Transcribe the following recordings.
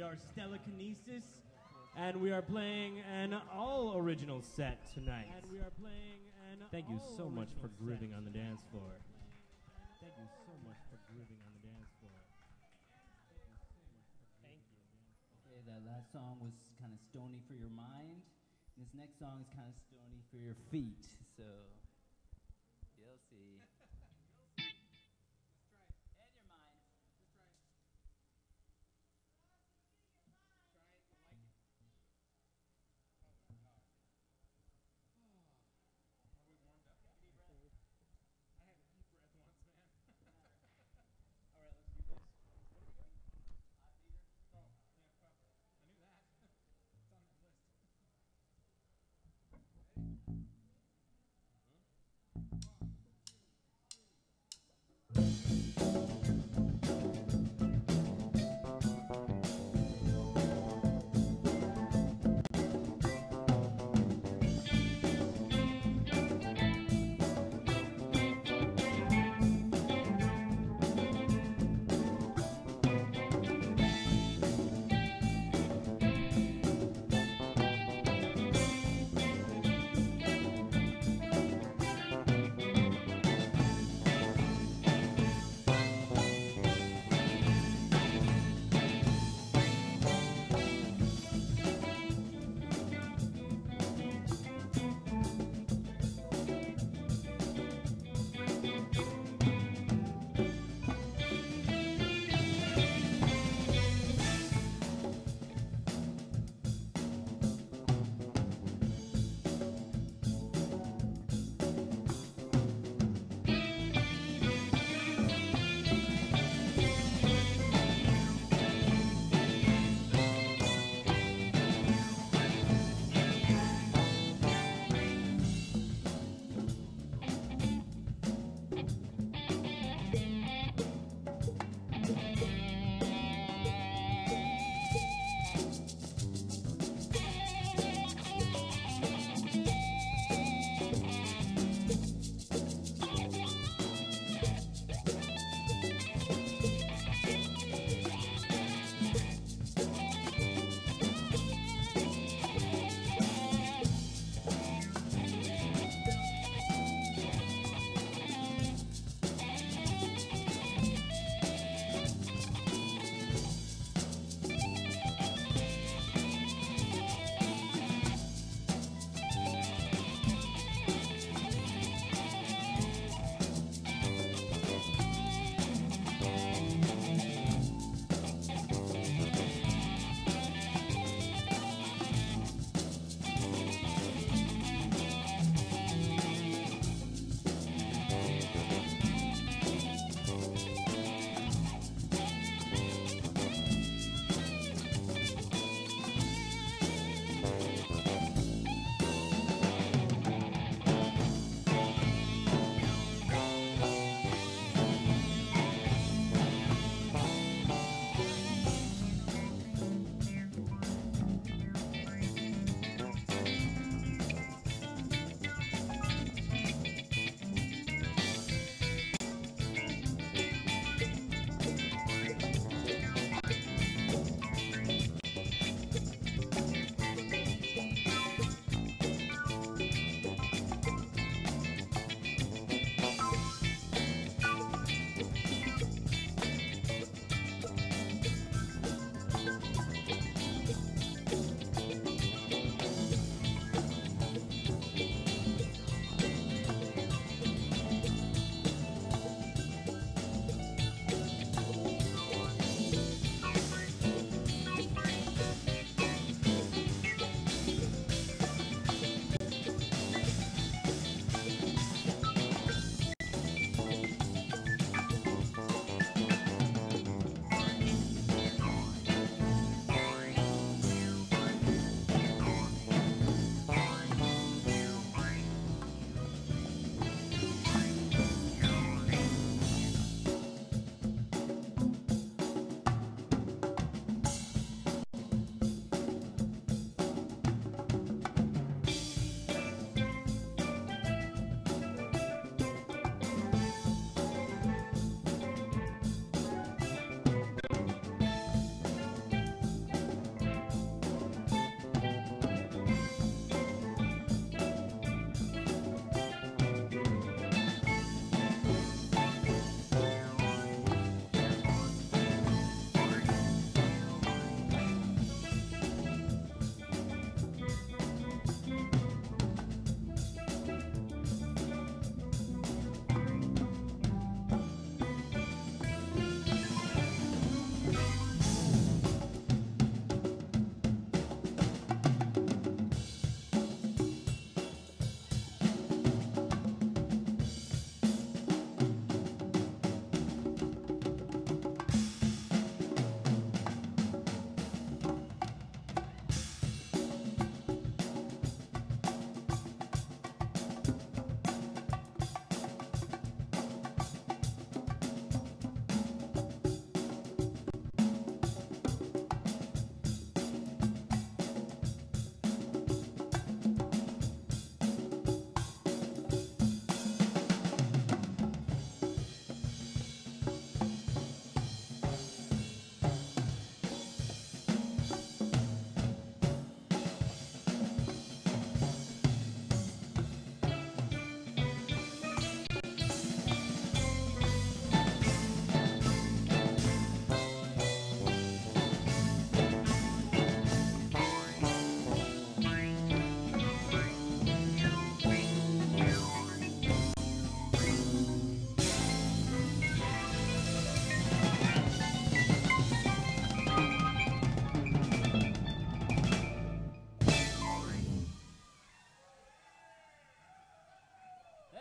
are Telekinesis, and we are playing an all-original set tonight. Thank you so much for grooving on the dance floor. Thank you so much for grooving on the dance floor. Thank you. Okay, that last song was kind of stony for your mind. This next song is kind of stony for your feet. So, you'll see.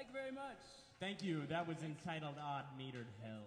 Thank you very much. Thank you. That was entitled Odd Metered Hell.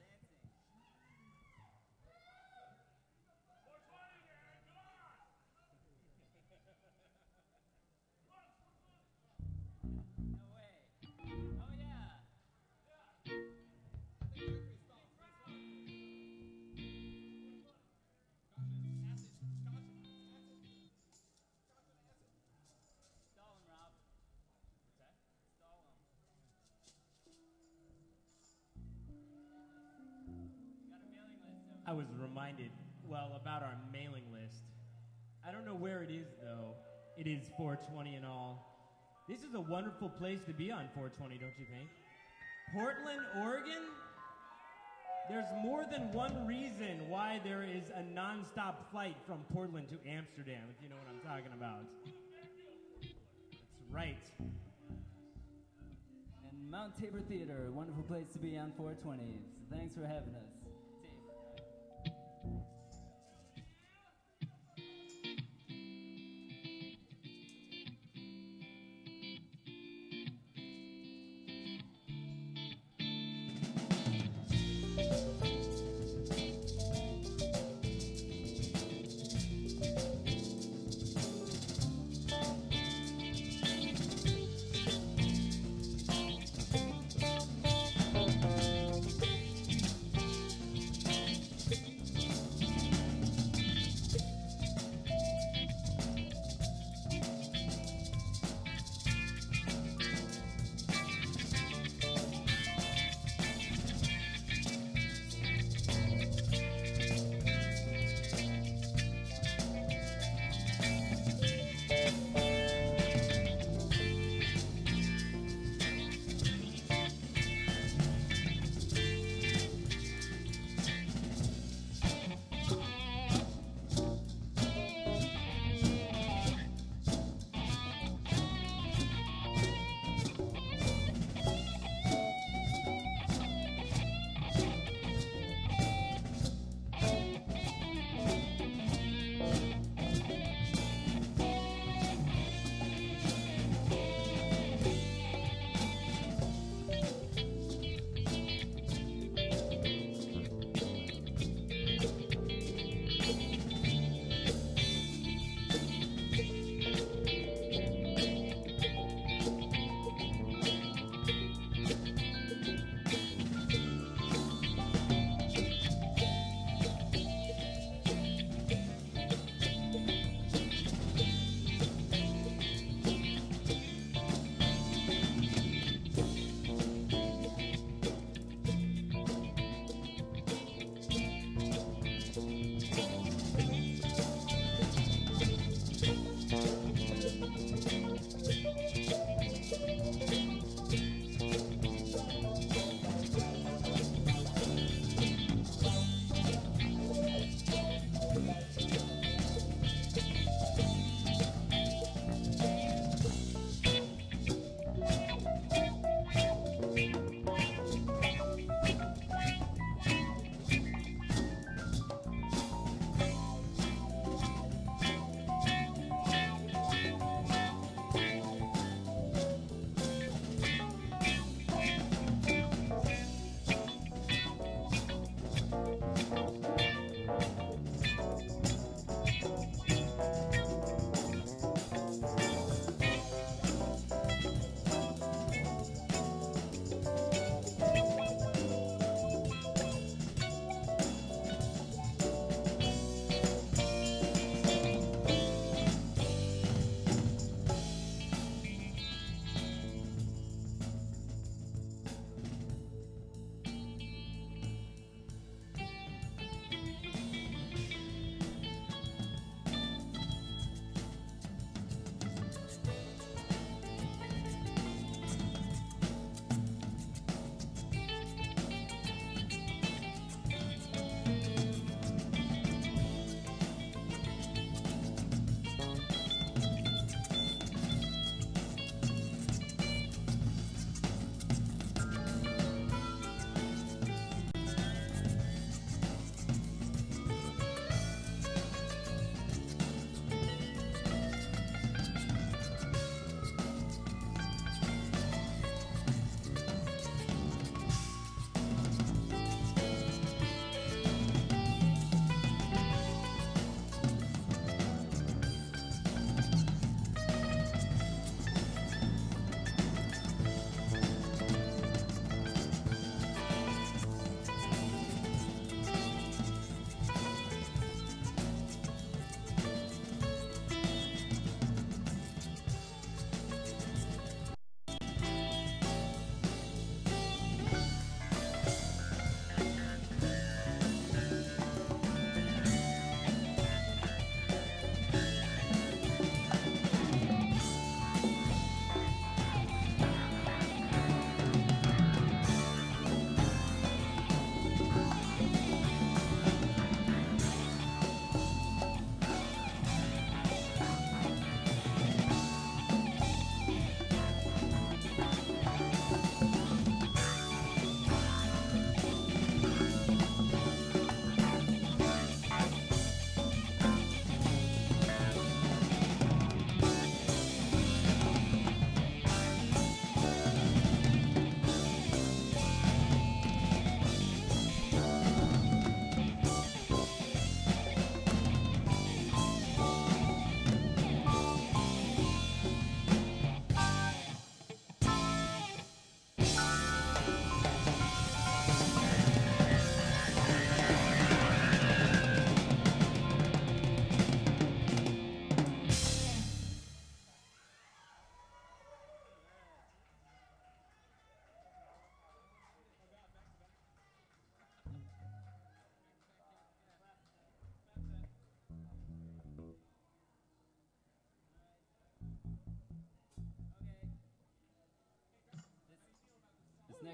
I was reminded, well, about our mailing list. I don't know where it is, though. It is 420 and all. This is a wonderful place to be on 420, don't you think? Portland, Oregon? There's more than one reason why there is a non-stop flight from Portland to Amsterdam, if you know what I'm talking about. That's right. And Mount Tabor Theater, a wonderful place to be on 420. So thanks for having us.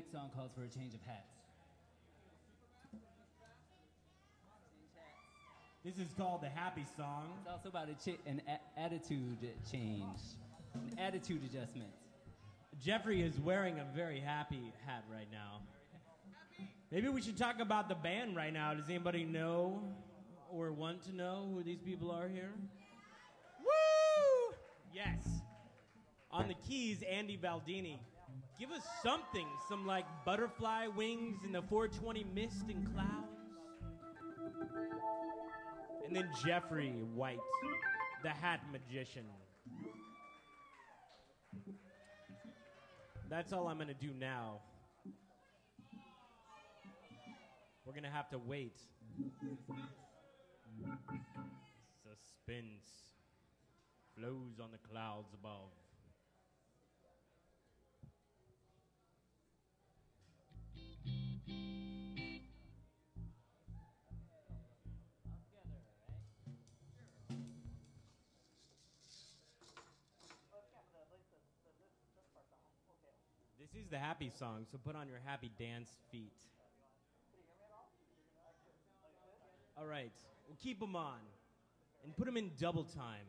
next song calls for a change of hats. This is called the Happy Song. It's also about an attitude change, an attitude adjustment. Jeffrey is wearing a very happy hat right now. Maybe we should talk about the band right now. Does anybody know or want to know who these people are here? Woo! Yes. On the keys, Andy Baldini. Give us something, some like butterfly wings in the 420 mist and clouds. And then Jeffrey White, the hat magician. That's all I'm going to do now. We're going to have to wait. Suspense flows on the clouds above. This is the happy song, so put on your happy dance feet. All right, we'll keep them on and put them in double time.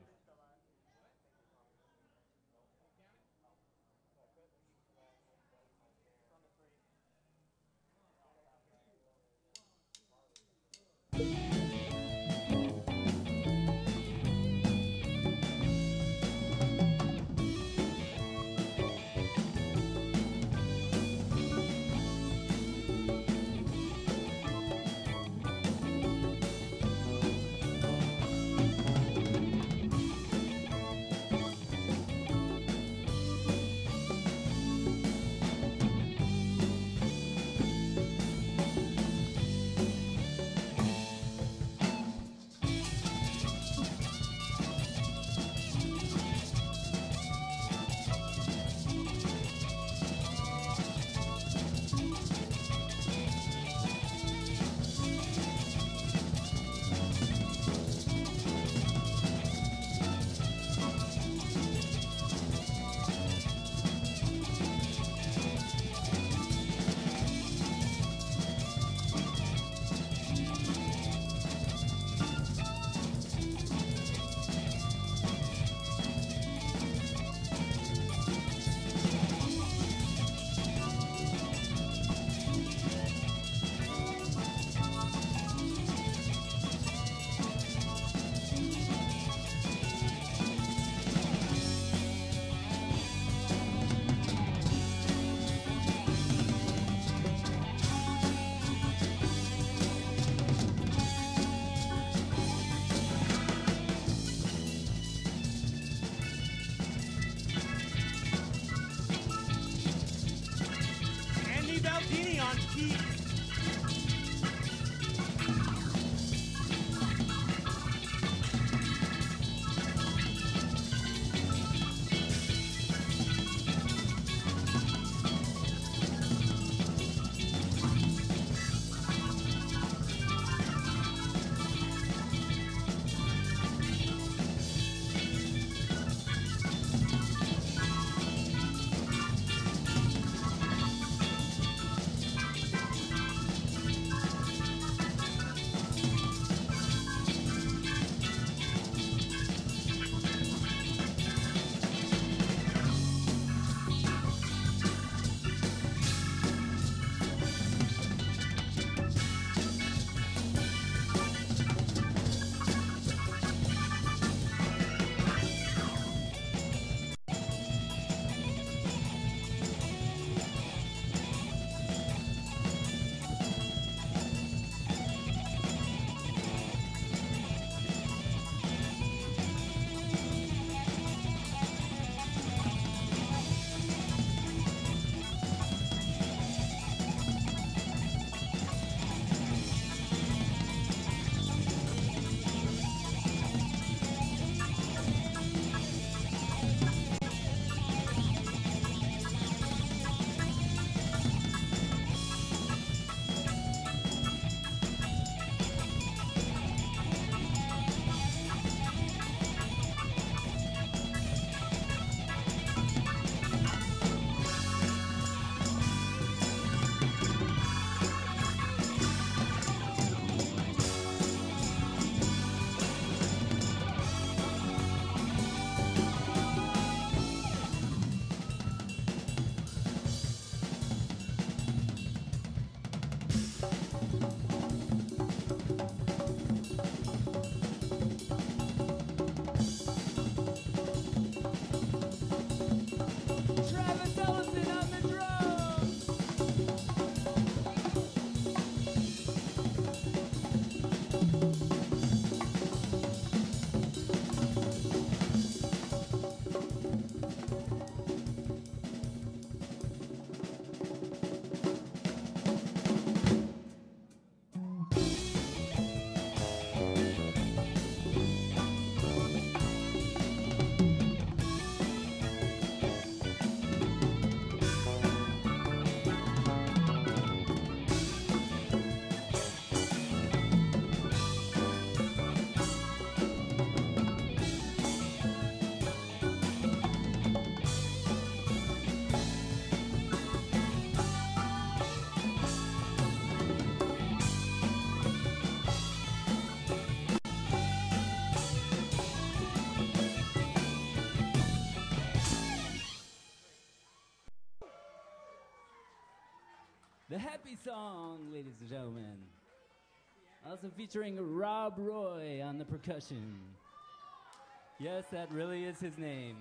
The Happy Song, ladies and gentlemen. Also featuring Rob Roy on the percussion. Yes, that really is his name.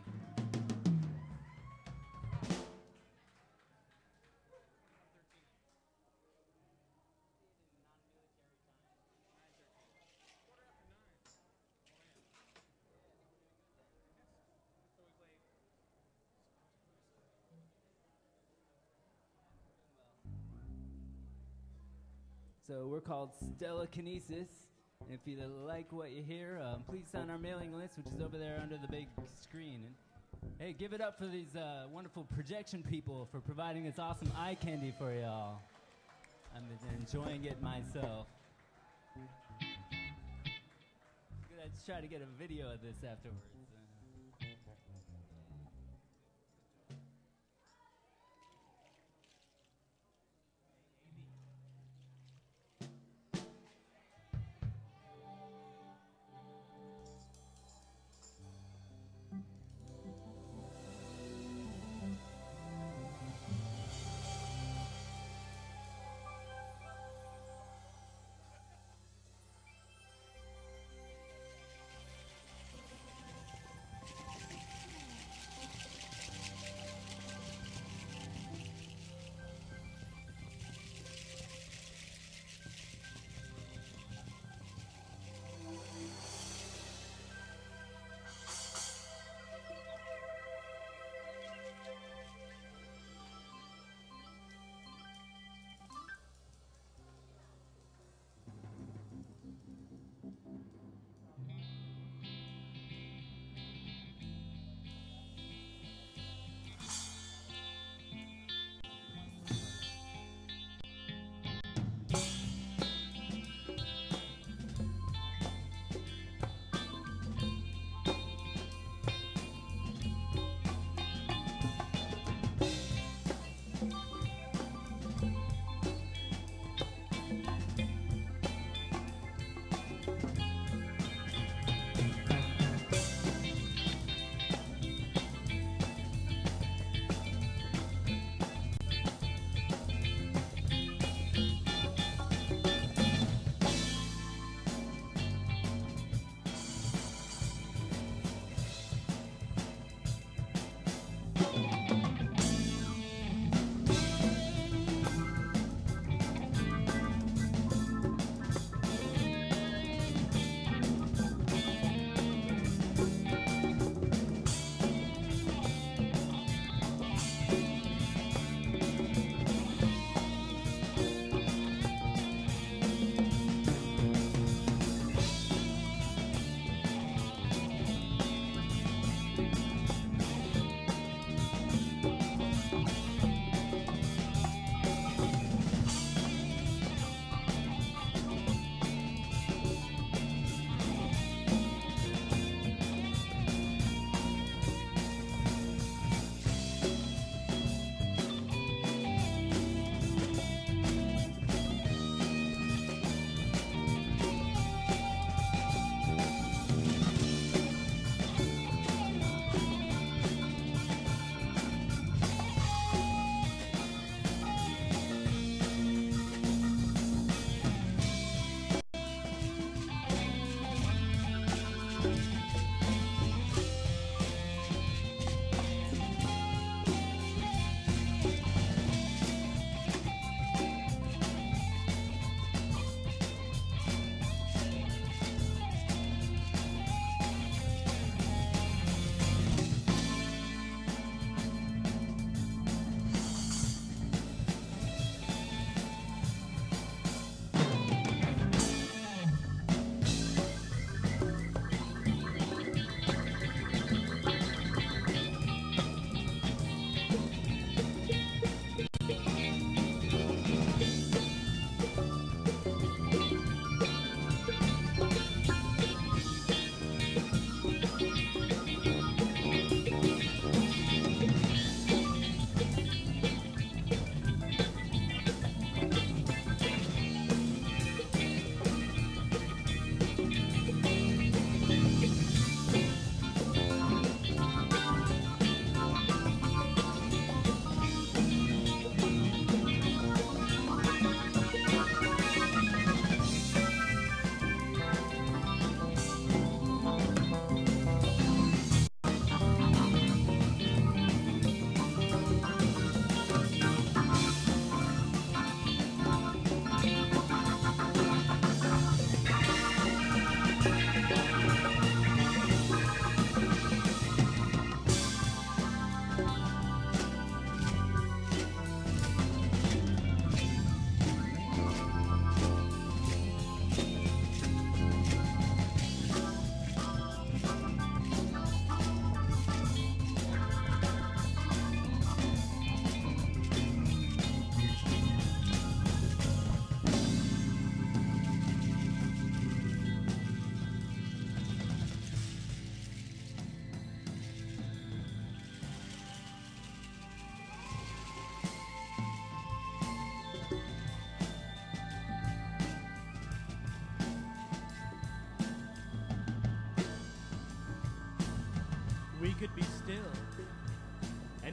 So we're called Stella Kinesis. And if you like what you hear, please sign our mailing list, which is over there under the big screen. And hey, give it up for these wonderful projection people for providing this awesome eye candy for y'all. I'm enjoying it myself. Let's try to get a video of this afterwards.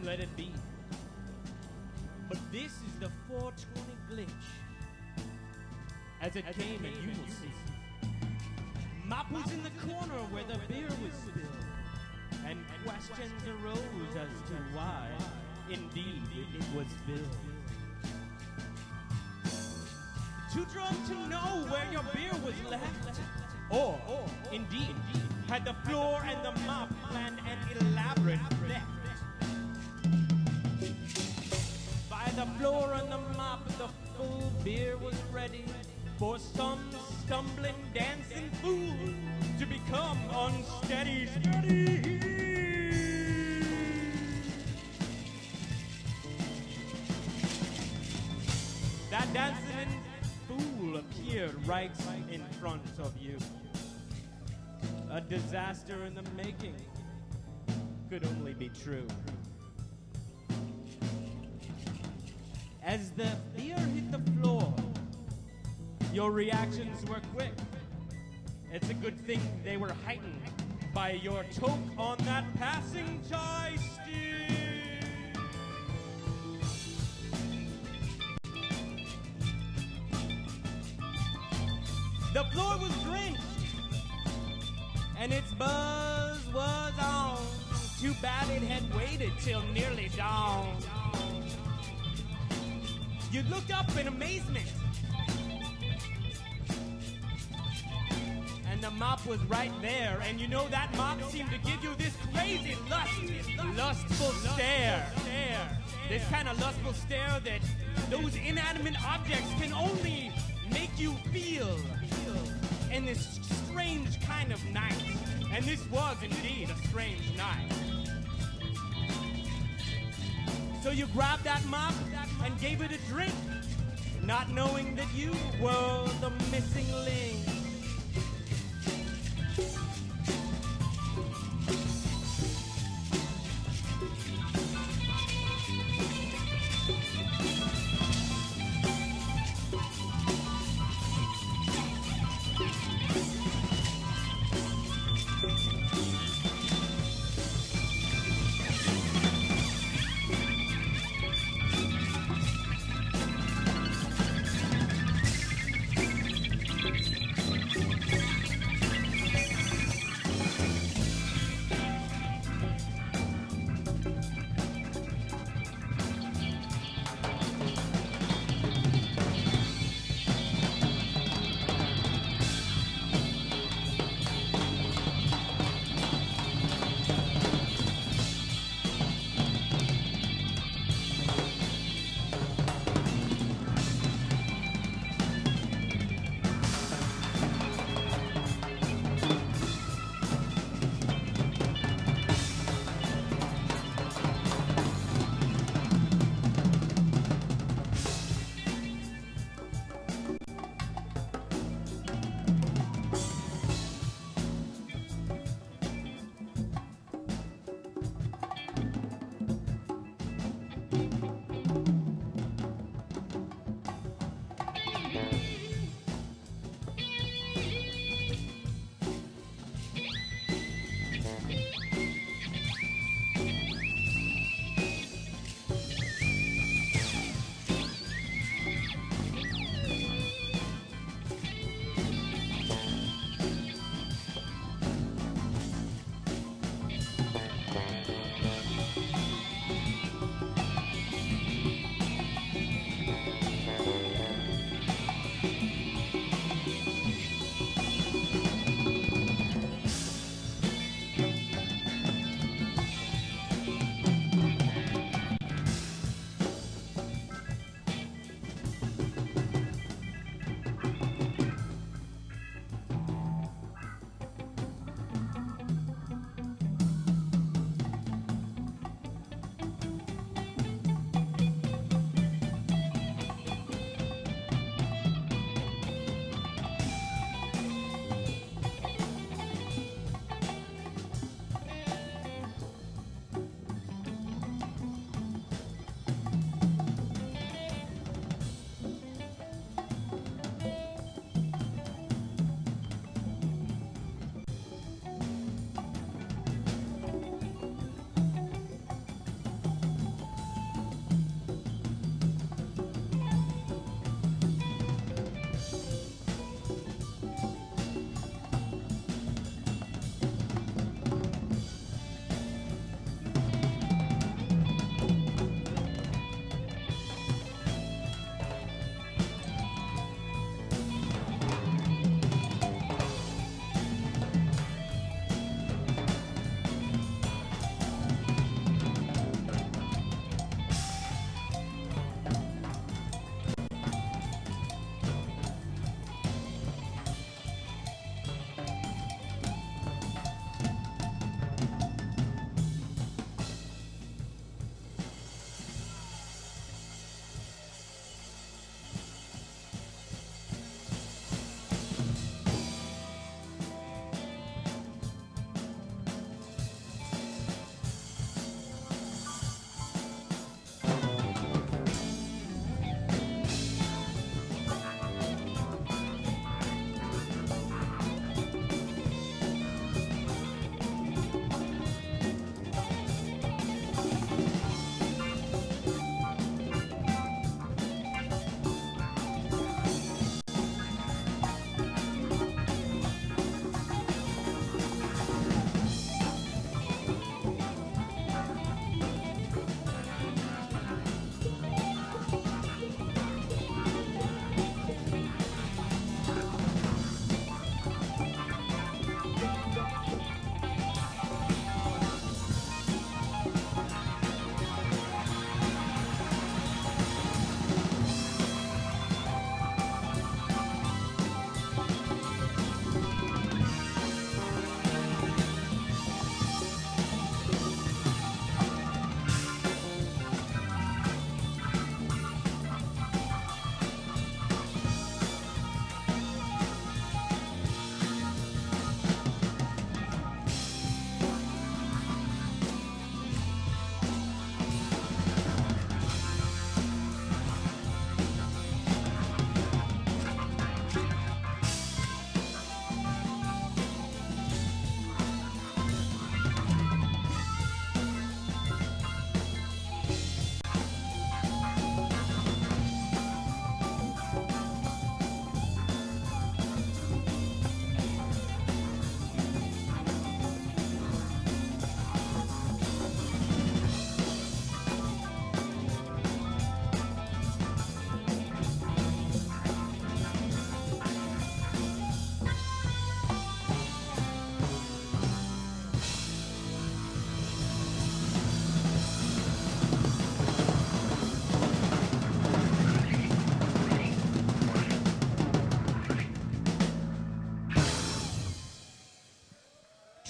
and let it be. But this is the 420 glitch. As it came, and you will see. Mop was in the corner where the beer was spilled, and questions arose as to why, indeed, it was filled. Too drunk to know where your beer was left, or, indeed, had the floor and the mop planned an elaborate theft. By the floor and the mop, the full beer was ready for some stumbling, dancing fool to become unsteady. That dancing fool appeared right in front of you. A disaster in the making could only be true. As the beer hit the floor, your reactions were quick. It's a good thing they were heightened by your toke on that passing chai stick. The floor was drenched, and its buzz was on. Too bad it had waited till nearly dawn. You looked up in amazement, and the mop was right there. And you know that mop seemed to give you this crazy lustful stare. This kind of lustful stare that those inanimate objects can only make you feel in this strange kind of night. And this was indeed a strange night. So you grabbed that mop and gave it a drink, not knowing that you were the missing link.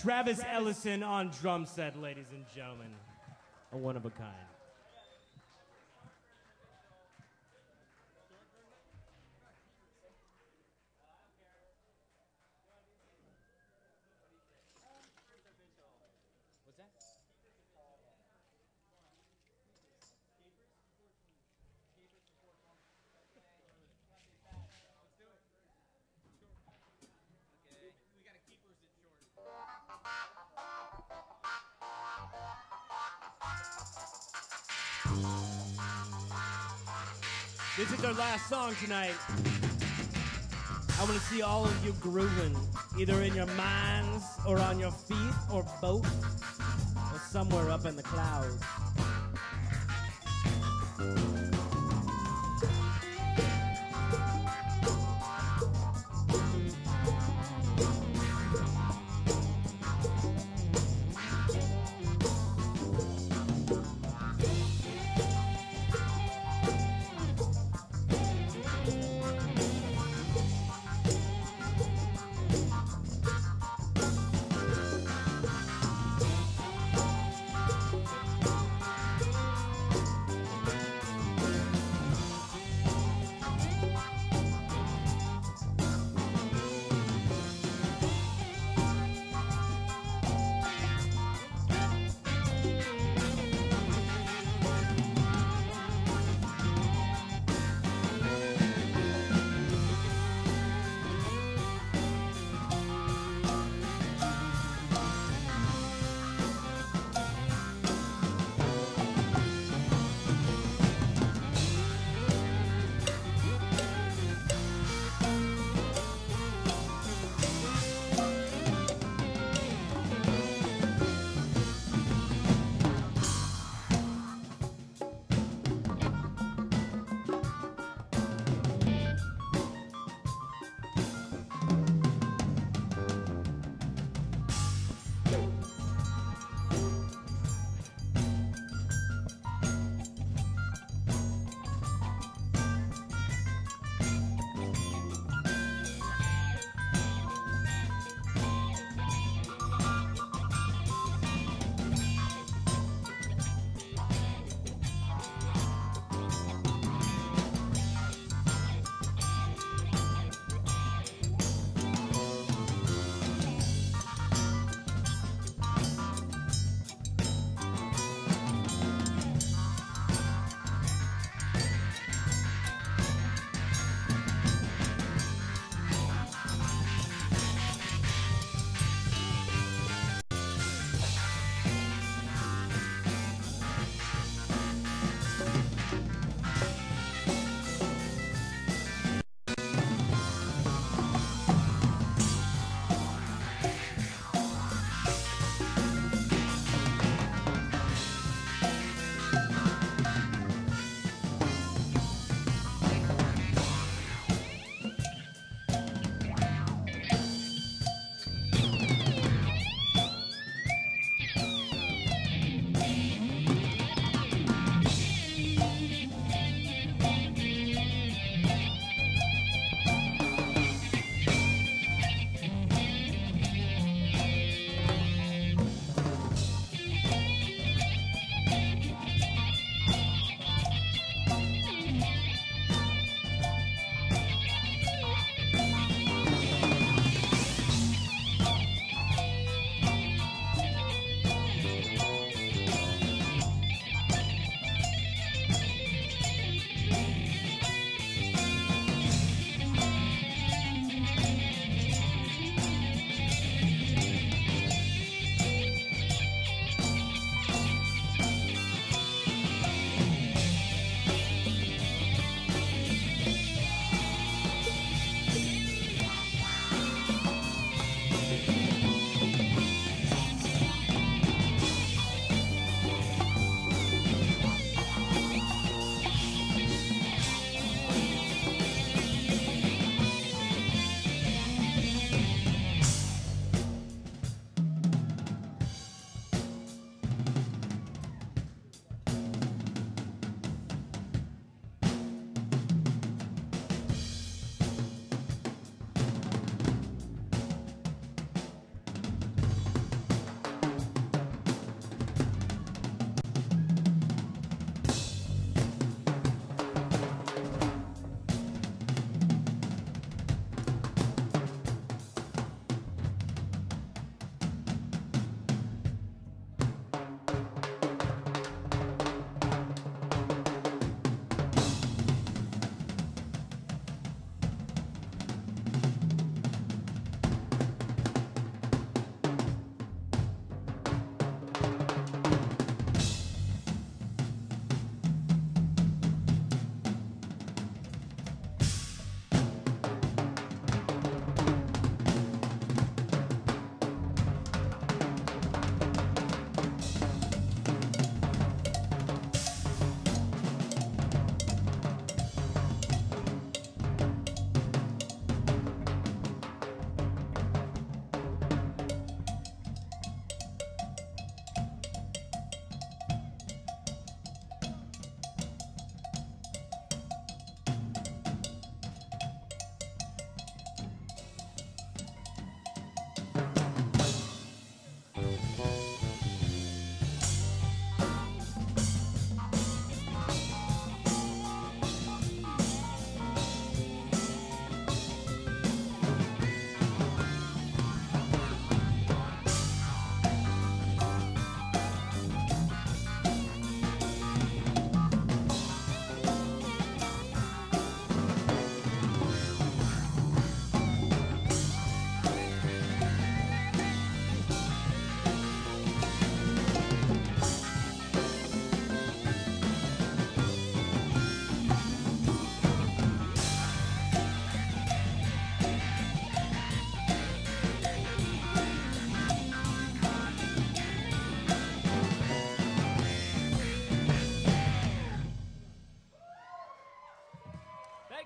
Travis Ellison on drum set, ladies and gentlemen. A one of a kind. This is our last song tonight. I want to see all of you grooving, either in your minds or on your feet or both, or somewhere up in the clouds.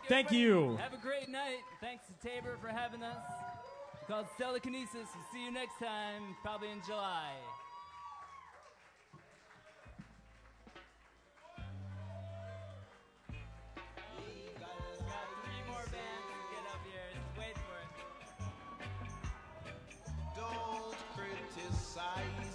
Thank everybody. you. Have a great night. Thanks to Tabor for having us. It's called Telekinesis. We'll see you next time, probably in July. Got 3 more bands to get up here. Just wait for it. Don't criticize